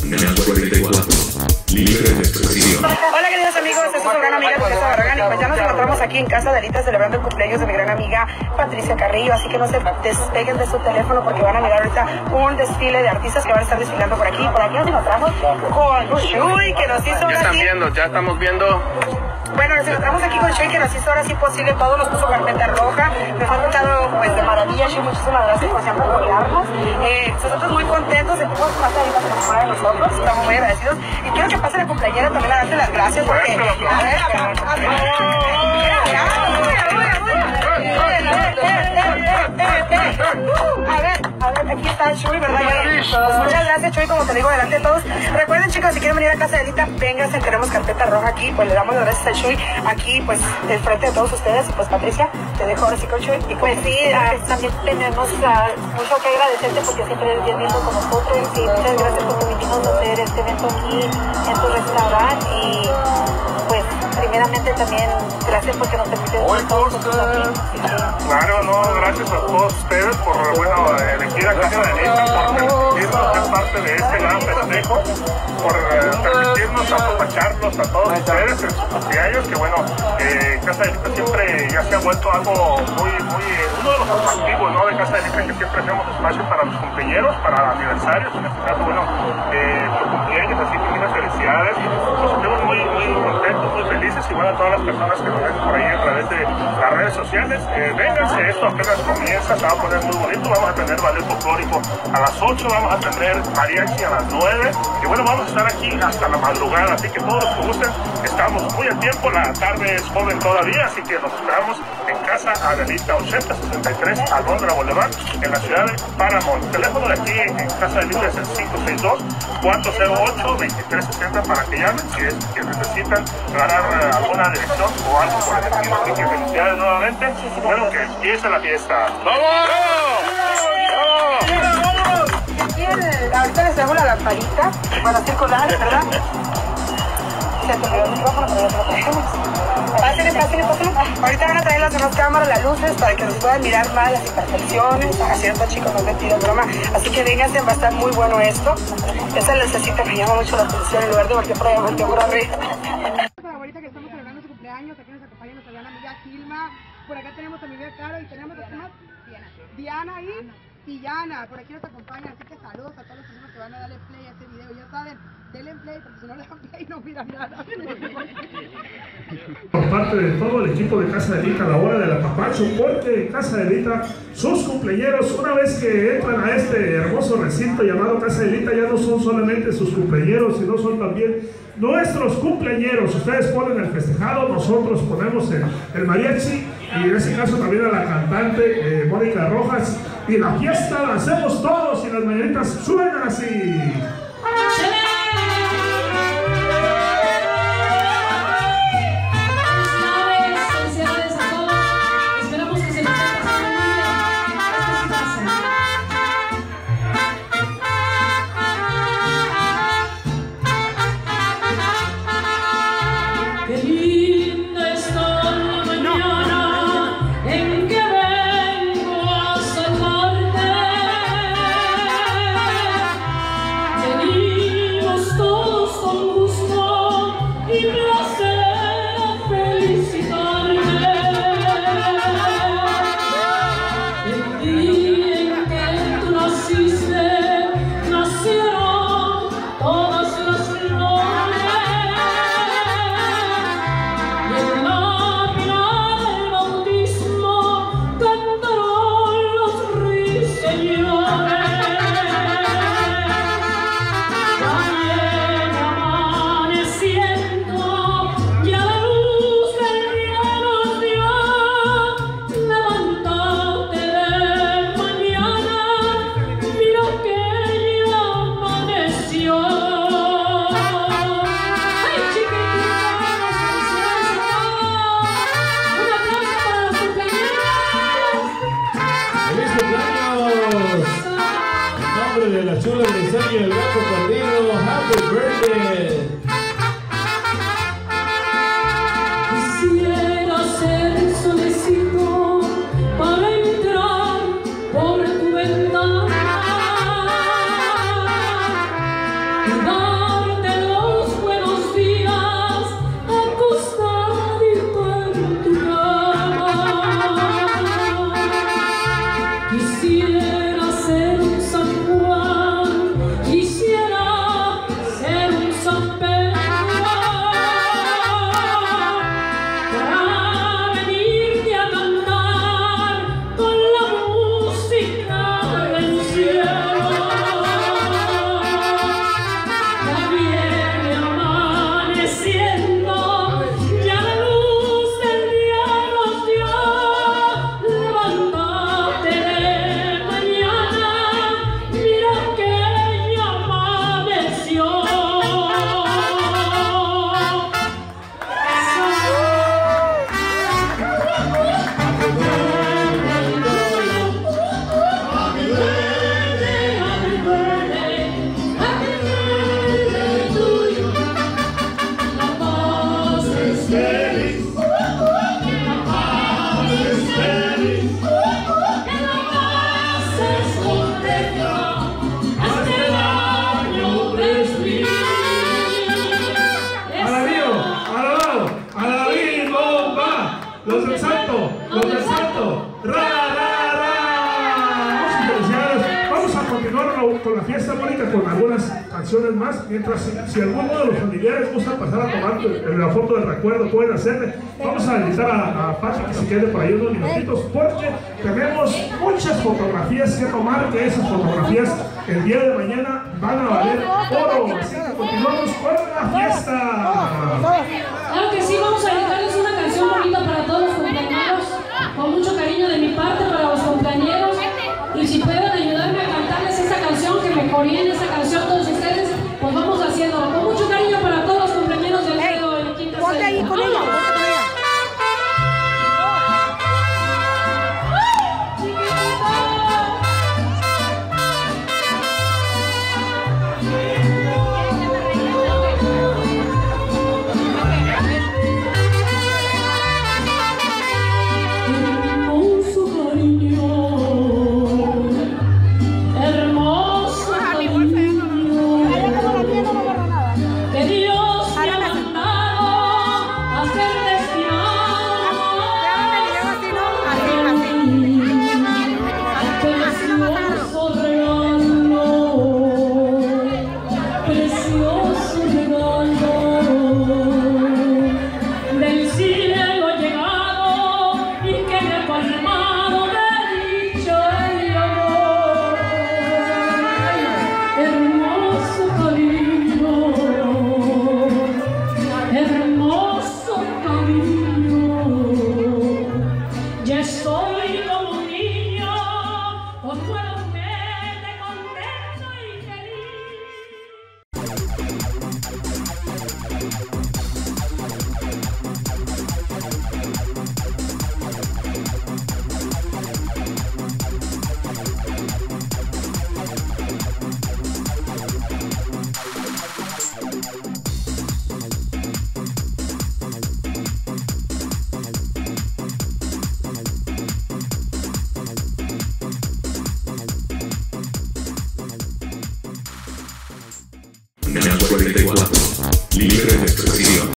Canal 44, libre de expresión. Hola queridos amigos, esta es su gran amiga Lucía Barragán y pues ya nos encontramos aquí en casa de Alita celebrando el cumpleaños de mi gran amiga Patricia Carrillo, así que no se despeguen de su teléfono porque van a mirar ahorita un desfile de artistas que van a estar desfilando por aquí nos encontramos con Chuy que nos hizo ya estamos viendo. Bueno, nos encontramos aquí con Chuy que nos hizo ahora sí posible todo, nos puso carpeta roja, nos ha tocado pues de maravilla. Chuy, muchísimas gracias por siempre apoyarnos. Nosotros muy contentos, sentimos más ahorita que nos de nosotros, estamos muy agradecidos y quiero que pase la cumpañera también a darte las gracias porque a ver, aquí está Chuy, ¿verdad? Muchas gracias, Chuy, como te digo, delante de todos. Recuerden, chicos, si quieren venir a casa de Alita, vénganse, tenemos carpeta roja aquí, pues le damos las gracias a Chuy, aquí, pues, de frente de todos ustedes. Y pues, Patricia, te dejo ahora sí con Chuy. Y pues sí, también tenemos mucho que agradecerte porque siempre eres bien lindo con nosotros. Y muchas gracias por permitirnos hacer este evento aquí en tu restaurante. Y pues, primeramente también, gracias porque nos permiten estar todos aquí. Claro, no, gracias a todos ustedes por, bueno, elegir a Casa de Alita, por permitirnos ser parte de este gran festejo, por permitirnos apapacharlos a todos ustedes en sus cumpleaños, que bueno, Casa de Alita siempre ya se ha vuelto algo muy, uno de los atractivos, ¿no?, de Casa de Alita, que siempre hacemos espacio para los cumpleaños, para aniversarios, en este caso, bueno, por cumpleaños, así que muchas felicidades, nos sentimos muy contentos, muy felices, y bueno, a todas las personas que nos ven por ahí a través de las redes sociales, vénganse, esto apenas comienza, se va a poner muy bonito, vamos a tener ballet folclórico a las 8, vamos a tener mariachi a las 9, y bueno, vamos a estar aquí hasta la madrugada, así que todos los que gusten, estamos muy a tiempo, la tarde es joven todavía, así que nos esperamos en Casa Adelita 8063, Alondra Boulevard, en la ciudad de Paramount. El teléfono de aquí en Casa Adelita es el 562-408-2360 para que llamen si es que necesitan ganar alguna dirección o algo por el estilo. Así que felicidades nuevamente, bueno, que empiece la fiesta. ¡Vamos! Ahorita les traigo la lamparita para circular, ¿verdad? Se te olvidó el micrófono, pero ya te lo trajimos. Pásenle. Ahorita van a traer las demás cámaras, las luces, para que nos puedan mirar más las imperfecciones. A ciertos chicos no metido broma. Así que vénganse, va a estar muy bueno esto. Esa necesita que llama mucho la atención en lugar de voltear por allá, voltear por arriba. Ahorita que estamos celebrando su cumpleaños, aquí nos acompaña nuestra gran amiga Gilma. Por acá tenemos a mi amiga Caro y tenemos a Diana y Yana, por aquí nos acompañan, así que saludos a todos los personas que van a darle play a este video, ya saben, denle play porque si no le dan play no miran nada. Por parte de todo el equipo de Casa de Alita a la hora del apapacho, porque Casa de Alita, sus cumpleañeros, una vez que entran a este hermoso recinto llamado Casa de Alita, ya no son solamente sus cumpleañeros, sino son también nuestros cumpleañeros. Ustedes ponen el festejado, nosotros ponemos el mariachi, y en ese caso también a la cantante Mónica Rojas, y la fiesta la hacemos todos y las mañanitas suenan así. De la chula Briseña y el gato perdido, happy birthday. Quisiera ser solecito para entrar por tu ventana y darte los buenos días acostadito en tu cama. Quisiera ser un San Juan, quisiera ser un San Pedro, para venirte a cantar con la música del cielo. Ya viene amaneciendo, ya la luz del día nos dio. Levántate de mañana, mira que ya amaneció. Los del Santo, ra, ra, ra. Muchas felicidades. Vamos a continuar con la fiesta, Mónica, con algunas canciones más. Mientras, si alguno de los familiares gusta pasar a tomar la foto de recuerdo, pueden hacerle. Vamos a invitar a Pati que se quede por ahí unos minutitos, porque tenemos muchas fotografías que tomar, que esas fotografías el día de mañana van a valer oro. Así que continuamos con la fiesta. Claro que sí, vamos a dedicarles una canción bonita para todos los compañeros, con mucho cariño de mi parte para los compañeros. Y si pueden ayudarme a cantarles esa canción, que me coreen esa canción todos ustedes, pues vamos haciéndolo. Con mucho cariño para todos los compañeros del dedo en Quinta Celda. Ponte ahí con ella, ponte con ella. Hermoso cariño, que Dios me ha mandado a ser precioso regalo, del cielo llegado y que me ha colmado de dicha y amor. Hermoso cariño, ya estoy como un niño, con nuevo juguete, contento y feliz. Canal 44, libre de expresión.